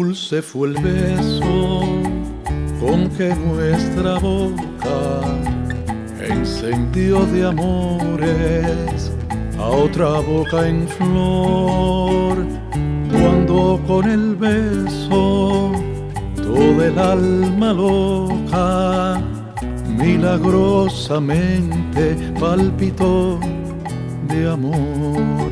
dulce fue el beso con que nuestra boca encendió de amores a otra boca en flor, cuando con el beso toda el alma loca milagrosamente palpitó de amor.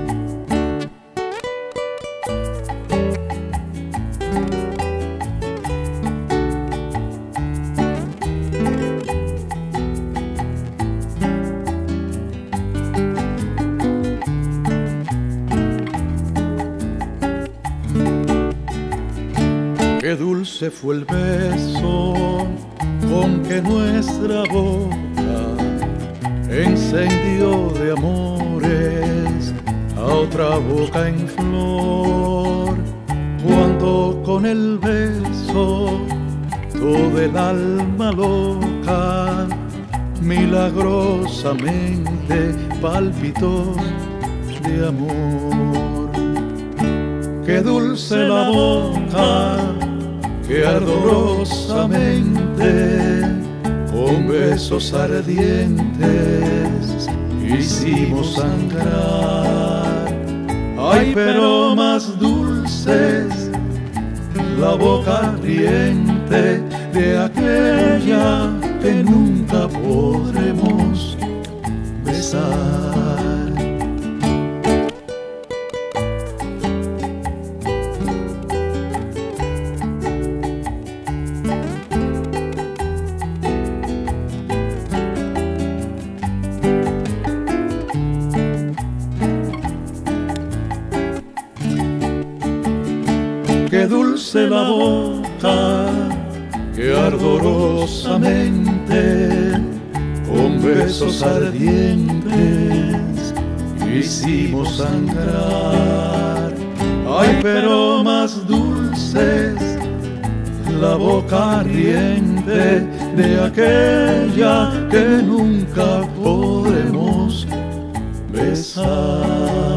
Qué dulce fue el beso con que nuestra boca encendió de amores a otra boca en flor, cuando con el beso toda el alma loca milagrosamente palpitó de amor. Qué dulce la boca que ardorosamente con besos ardientes hicimos sangrar. Ay, pero más dulces la boca riente de aquella que nunca podremos besar. Qué dulce la boca que ardorosamente con besos ardientes hicimos sangrar. Ay, pero más dulces la boca ardiente de aquella que nunca podremos besar.